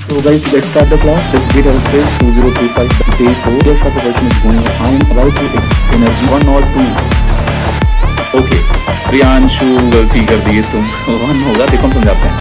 So guys, let's start the class. Let's get our space 2025 day 4. Just the question is going. I am about to energy 1 or 2. Okay, Priyanshu गलती कर दी तुम 1 होगा, देखो हम समझाते हैं।